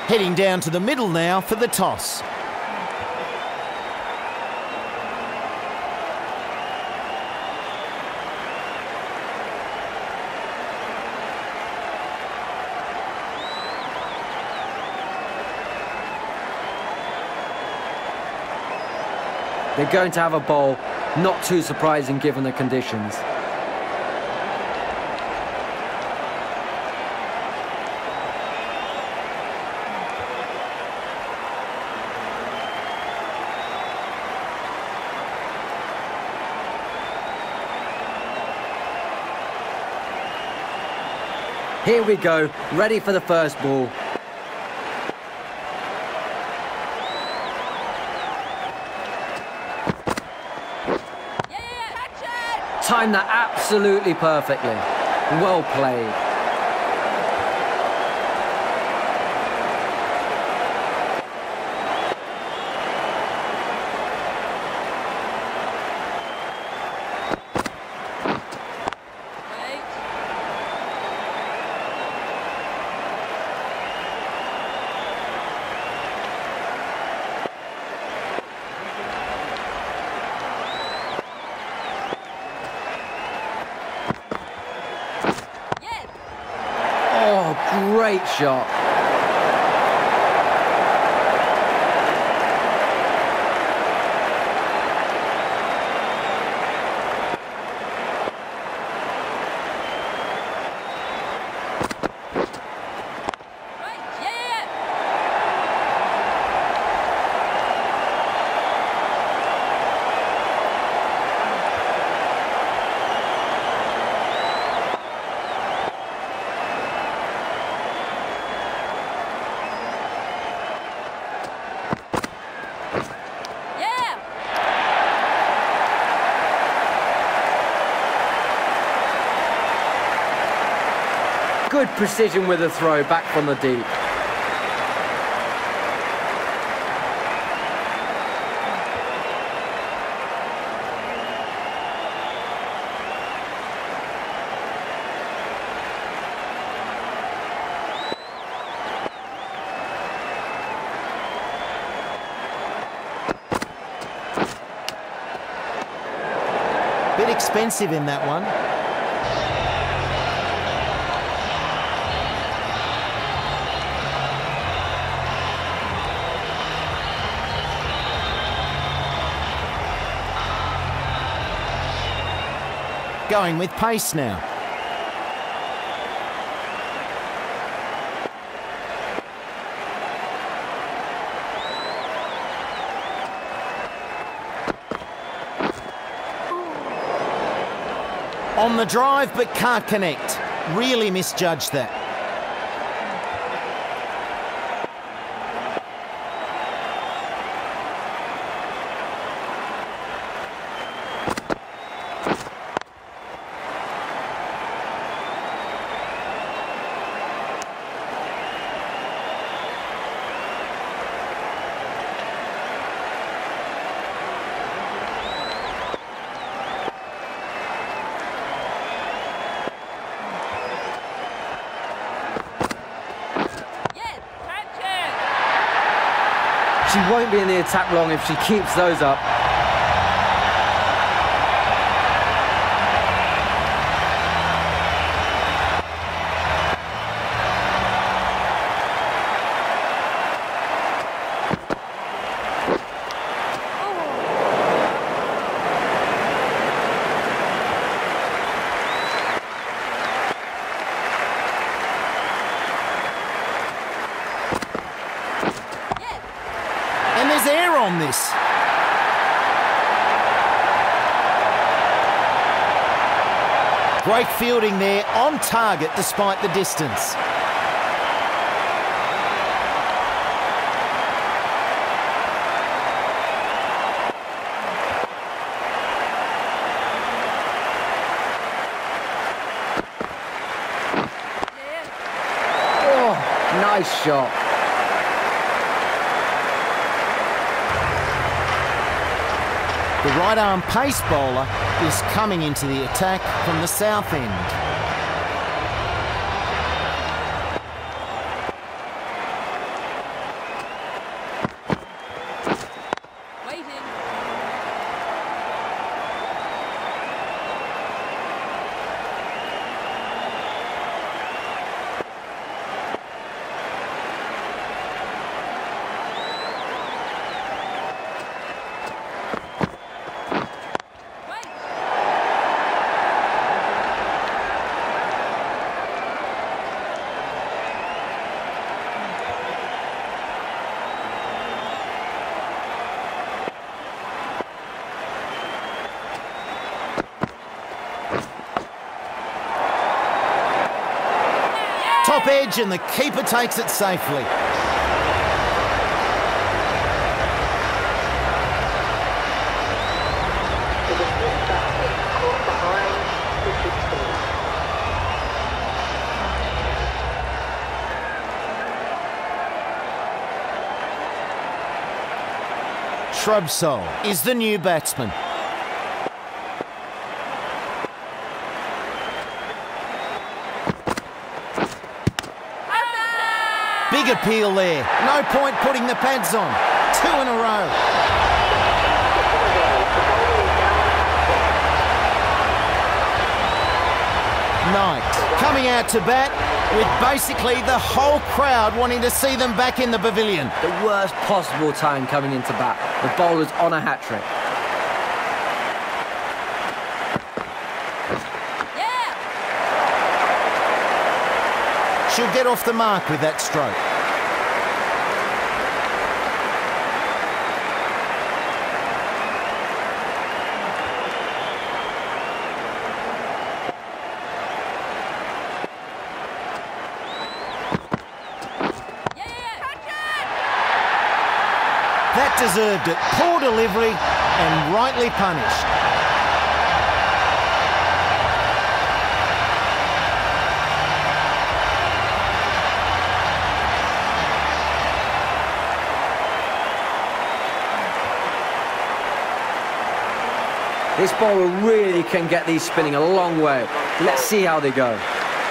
Heading down to the middle now for the toss. They're going to have a bowl, not too surprising given the conditions. Here we go, ready for the first ball. Timed that absolutely perfectly. Well played. Great shot. Good precision with the throw back from the deep. Bit expensive in that one. Going with pace now. On the drive, but can't connect. Really misjudged that. She won't be in the attack long if she keeps those up. And there's air on this. Great fielding there, on target despite the distance. Oh, nice shot. The right-arm pace bowler is coming into the attack from the south end. Top edge and the keeper takes it safely. Shrubsole is the new batsman. Big appeal there. No point putting the pads on. 2 in a row. Knight coming out to bat with basically the whole crowd wanting to see them back in the pavilion. The worst possible time coming into bat. The bowler's on a hat-trick. She'll get off the mark with that stroke. That deserved it. Poor delivery and rightly punished. This bowler really can get these spinning a long way. Let's see how they go.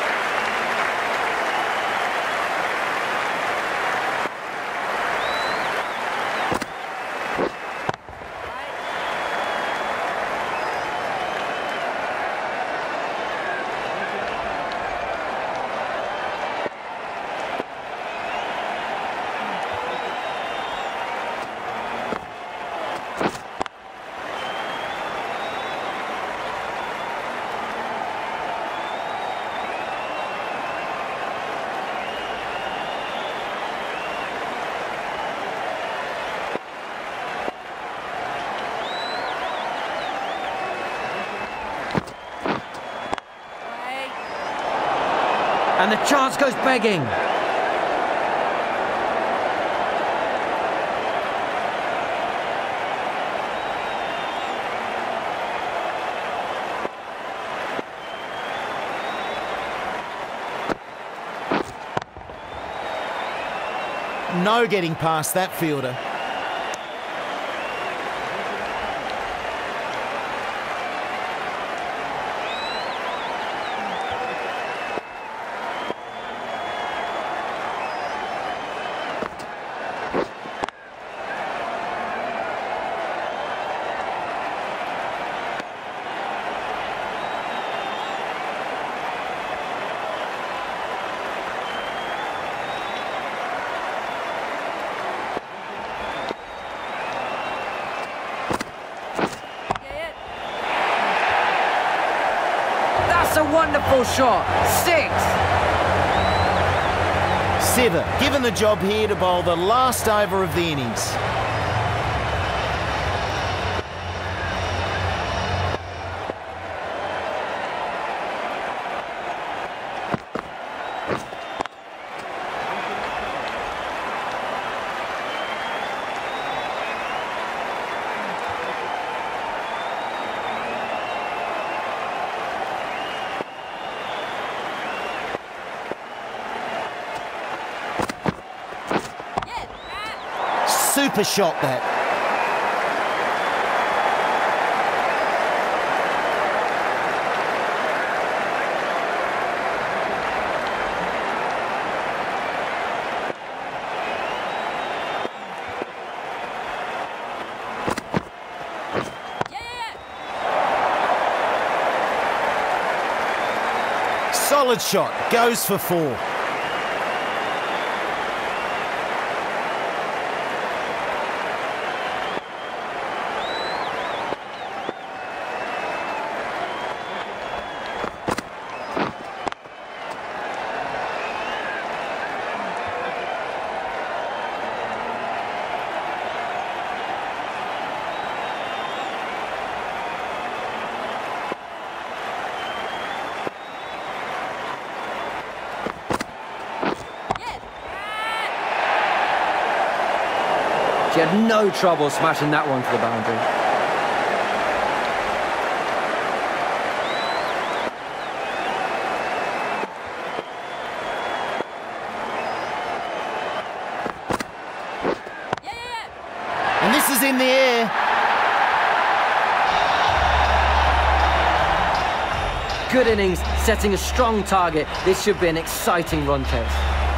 And the chance goes begging. No getting past that fielder. That's a wonderful shot. 6. Siver given the job here to bowl the last over of the innings. Super shot that. Solid shot, goes for 4. She had no trouble smashing that one to the boundary. And this is in the air. Good innings, setting a strong target. This should be an exciting run chase.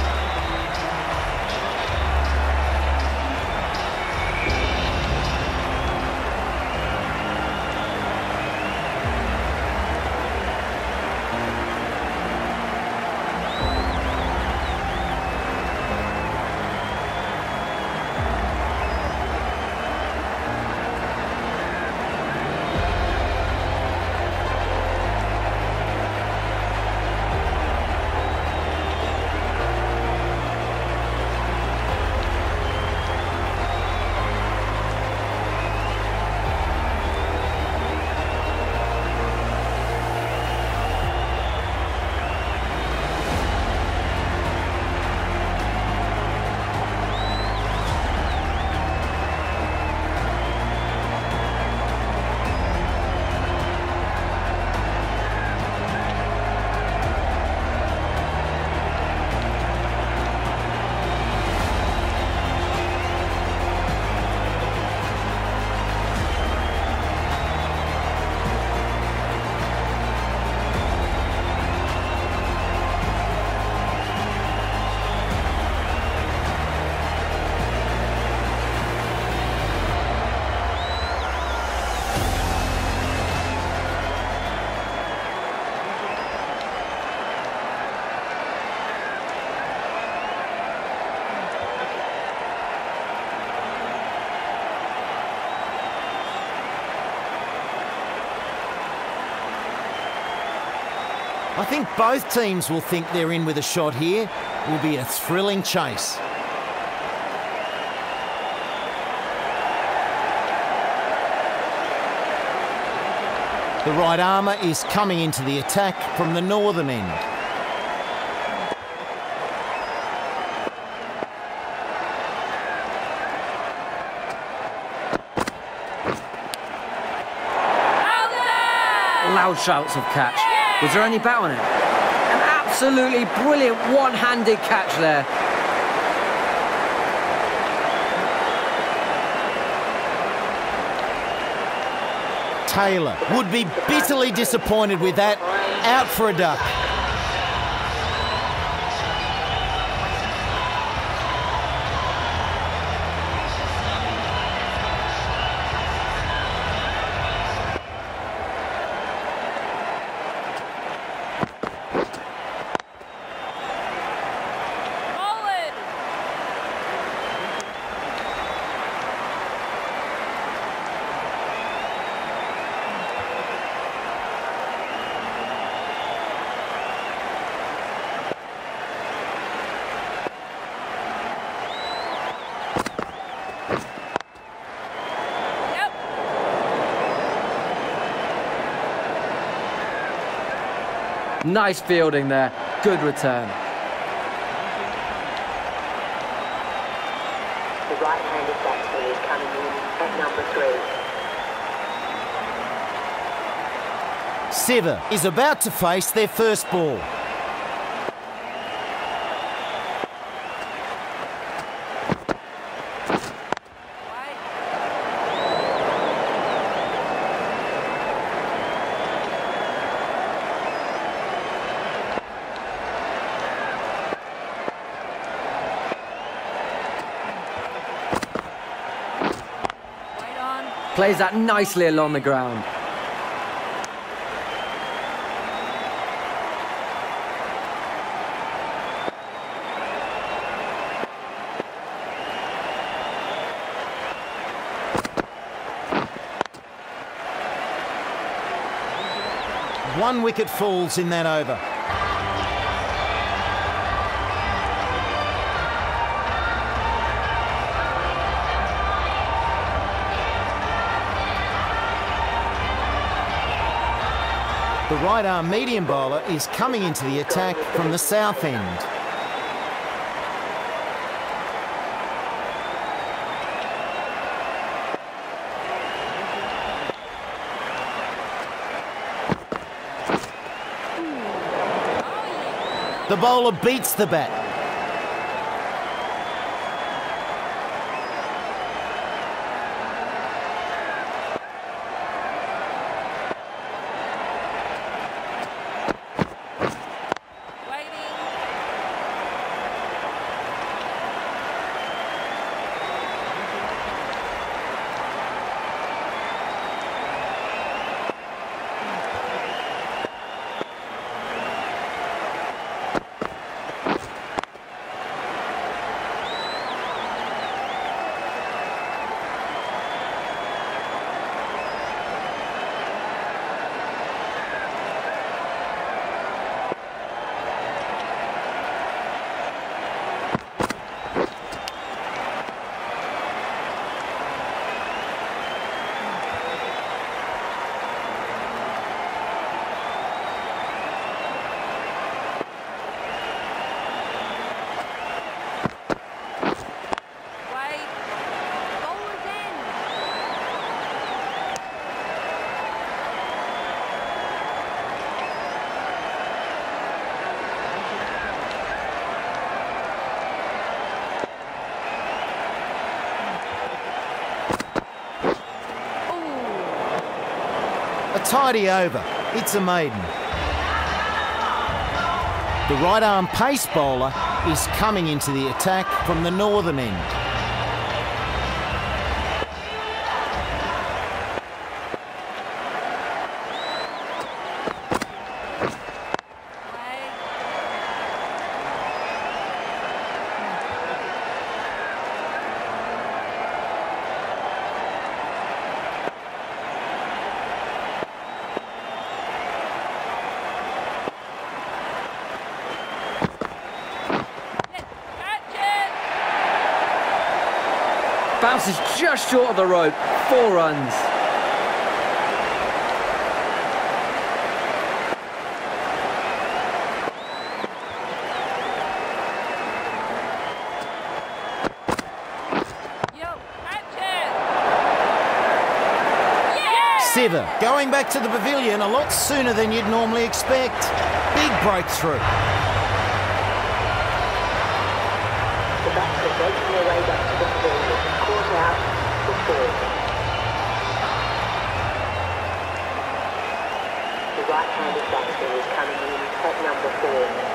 I think both teams will think they're in with a shot here. It will be a thrilling chase. The right armour is coming into the attack from the northern end. Loud shouts of catch. Was there any bat on it? An absolutely brilliant one-handed catch there. Taylor would be bitterly disappointed with that. Out for a duck. Nice fielding there. Good return. The right-handed batsman is coming in at number 3. Siver is about to face their first ball. Plays that nicely along the ground. One wicket falls in that over. The right-arm medium bowler is coming into the attack from the south end. The bowler beats the bat. A tidy over. It's a maiden. The right-arm pace bowler is coming into the attack from the northern end. Bounces just short of the rope. 4 runs. Siver going back to the pavilion a lot sooner than you'd normally expect. Big breakthrough. The batsman making their way back to the pavilion. Caught out for 4. The right-handed batsman is coming in at number 4.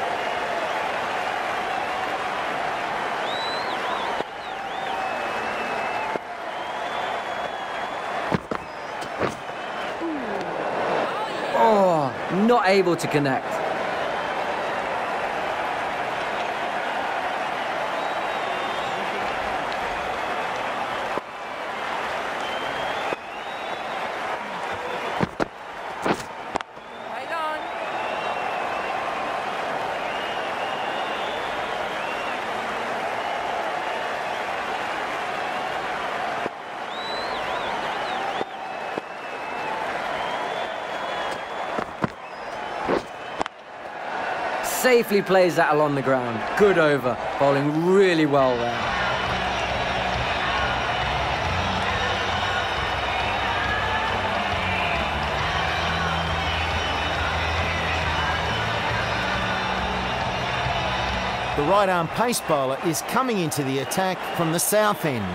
Oh, not able to connect. Safely plays that along the ground. Good over. Bowling really well there. The right-arm pace bowler is coming into the attack from the south end.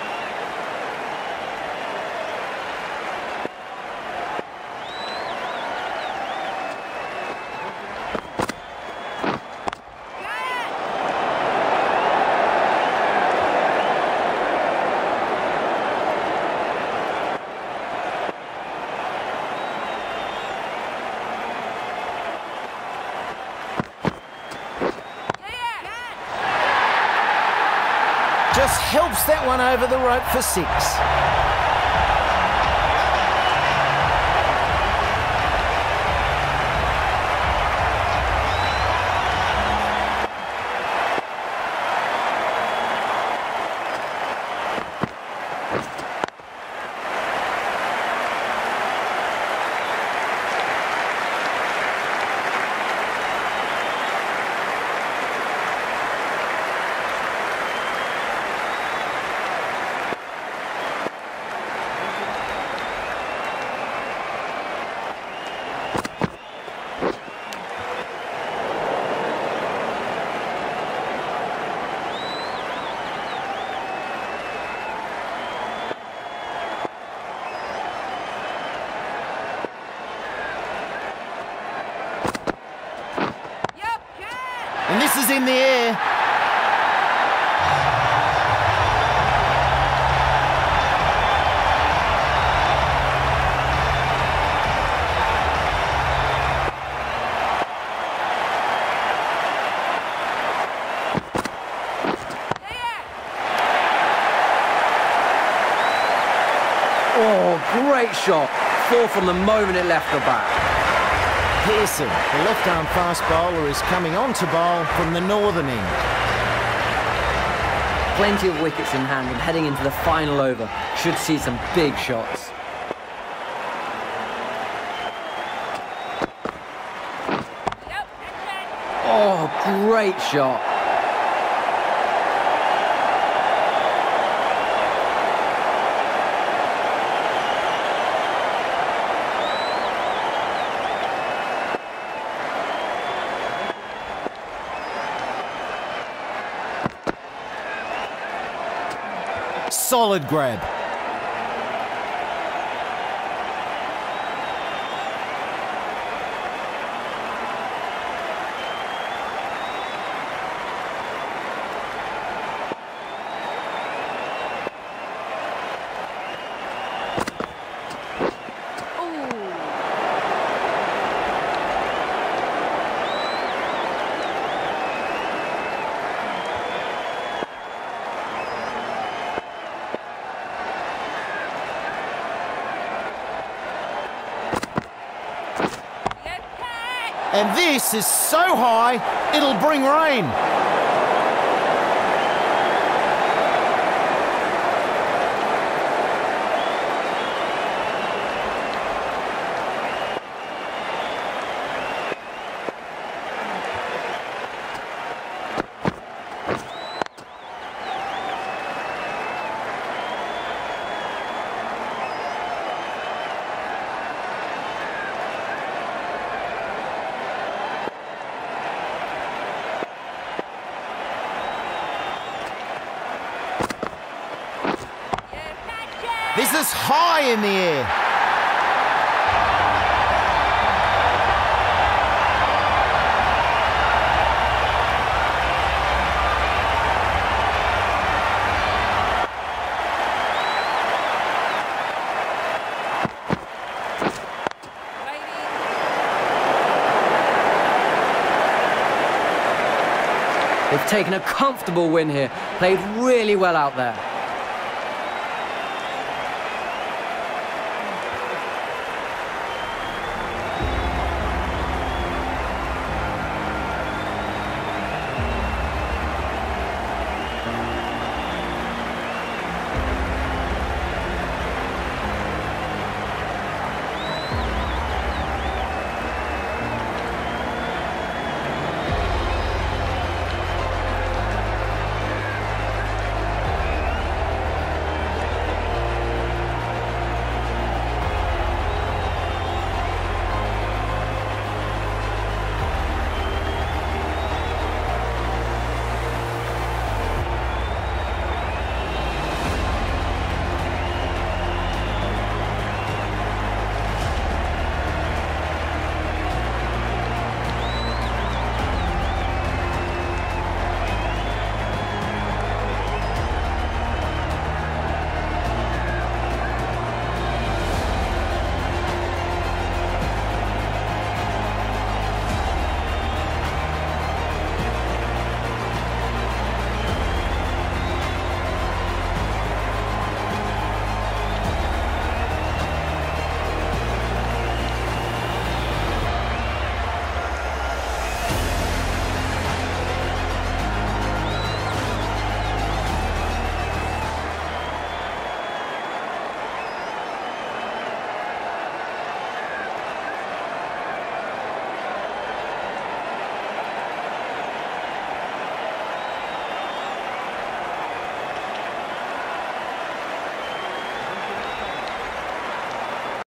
Just helps that one over the rope for 6. is in the air. Oh, great shot. 4 from the moment it left the bat. Pearson, the left-arm fast bowler, is coming on to bowl from the northern end. Plenty of wickets in hand and heading into the final over. Should see some big shots. Oh, great shot. Solid grab. And this is so high, it'll bring rain. This is high in the air. They've taken a comfortable win here. Played really well out there.